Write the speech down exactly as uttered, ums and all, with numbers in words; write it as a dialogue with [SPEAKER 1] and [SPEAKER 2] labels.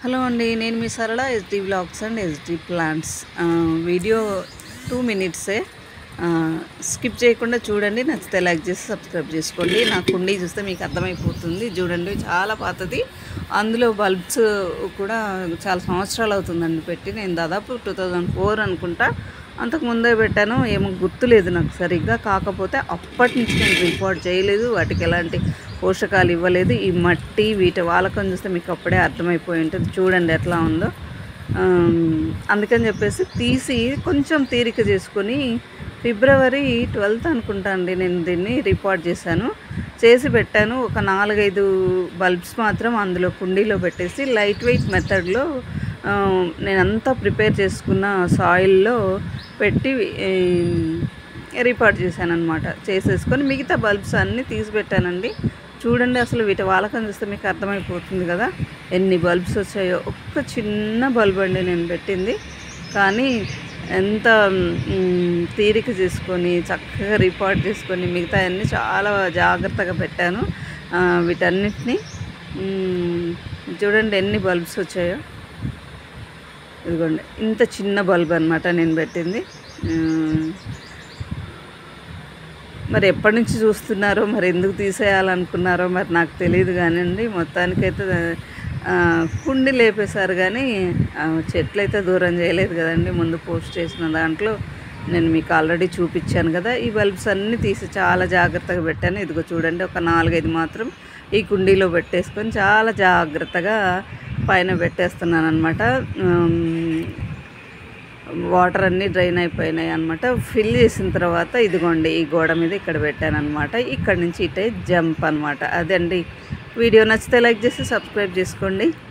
[SPEAKER 1] Hello అండి, నేను మీ Sarala SD vlogs and SD plants. Video two మినిట్సే, స్కిప్ చేయకుండా చూడండి. నచ్చితే లైక్ చేసి సబ్స్క్రైబ్ చేసుకోండి. నా కుండీ చూస్తే మీకు అర్థమైపోతుంది. చూడండి, చాలా పాతది. అందులో బల్బ్స్ కూడా చాలా సంవత్సరాలు అవుతుందండి పెట్టి. నేను దాదాపు టూ థౌజండ్ ఫోర్ అనుకుంటా అంతకు ముందే పెట్టాను. ఏమో గుర్తులేదు నాకు సరిగ్గా. కాకపోతే అప్పటి నుంచి నేను రిపోర్ట్ చేయలేదు, వాటికి ఎలాంటి పోషకాలు ఇవ్వలేదు. ఈ మట్టి వీటి వాలకం చూస్తే మీకు అప్పుడే అర్థమైపోయి ఉంటుంది. చూడండి ఎట్లా ఉందో. అందుకని చెప్పేసి తీసి కొంచెం తీరిక చేసుకొని ఫిబ్రవరి ట్వెల్త్ అనుకుంటా అండి నేను దీన్ని రిపోర్ట్ చేశాను, చేసి పెట్టాను. ఒక నాలుగైదు బల్బ్స్ మాత్రం అందులో కుండీలో పెట్టేసి లైట్ వెయిట్ మెథడ్లో నేనంతా ప్రిపేర్ చేసుకున్న సాయిల్లో పెట్టి రిపోర్ట్ చేశాను అనమాట. చేసేసుకొని మిగతా బల్బ్స్ అన్నీ తీసి పెట్టానండి. చూడండి, అసలు వీటి వాలకం చూస్తే మీకు అర్థమైపోతుంది కదా ఎన్ని బల్బ్స్ వచ్చాయో. ఒక్క చిన్న బల్బ్ అండి నేను పెట్టింది, కానీ ఎంత తీరిక చేసుకొని చక్కగా రిపోర్ట్ చేసుకొని మిగతా అన్నీ చాలా జాగ్రత్తగా పెట్టాను. వీటన్నిటిని చూడండి ఎన్ని బల్బ్స్ వచ్చాయో. ఇదిగోండి, ఇంత చిన్న బల్బ్ అనమాట నేను పెట్టింది. మరి ఎప్పటి నుంచి చూస్తున్నారో, మరి ఎందుకు తీసేయాలనుకున్నారో మరి నాకు తెలియదు కానివ్వండి. మొత్తానికైతే కుండి లేపేశారు, కానీ చెట్లు అయితే దూరం చేయలేదు కదండి. ముందు పోస్ట్ చేసిన దాంట్లో నేను మీకు ఆల్రెడీ చూపించాను కదా. ఈ బల్బ్స్ అన్నీ తీసి చాలా జాగ్రత్తగా పెట్టాను. ఇదిగో చూడండి, ఒక నాలుగైదు మాత్రం ఈ కుండీలో పెట్టేసుకొని చాలా జాగ్రత్తగా పైన పెట్టేస్తున్నాను అనమాట. వాటర్ అన్నీ డ్రైన్ అయిపోయినాయి అనమాట. ఫిల్ చేసిన తర్వాత ఇదిగోండి ఈ గోడ మీద ఇక్కడ పెట్టాను అనమాట. ఇక్కడ నుంచి ఇటే జంప్ అనమాట. అదండి వీడియో. నచ్చితే లైక్ చేసి సబ్స్క్రైబ్ చేసుకోండి.